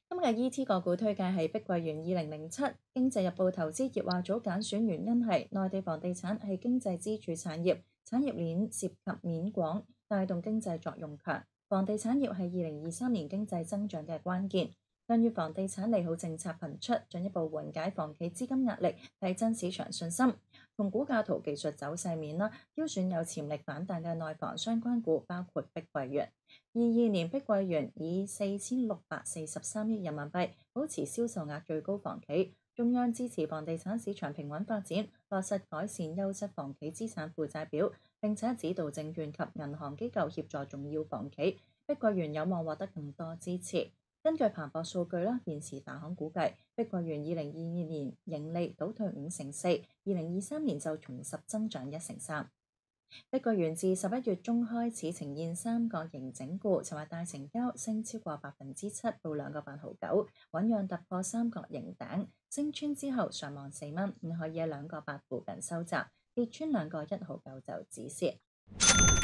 今日嘅 ET 個股推介係碧桂園2007。經濟日報投資熱話組揀選原因係內地房地產係經濟支柱產業，產業鏈涉及面廣，帶動經濟作用強。房地產業係2023年經濟增長嘅關鍵。近月房地產利好政策頻出，進一步緩解房企資金壓力，提振市場信心。從股價圖技術走勢面啦，挑選有潛力反彈嘅內房相關股，包括碧桂園。22年碧桂園以4643億人民幣保持銷售額最高房企，中央支持房地產市場平穩發展，落實改善優質房企資產負債表，並且指導證券及銀行機構協助重要房企，碧桂園有望獲得更多支持。根據彭博數據啦，現時大行估計碧桂園2022年盈利倒退5%，2023年就重拾增長1%。碧桂園自11月中開始呈現三角形整固，尋日大成交升超過7%到2.89，醞釀突破三角形頂，升穿之後上望4蚊，可以喺2.8附近收窄，跌穿2.1號9就止蝕。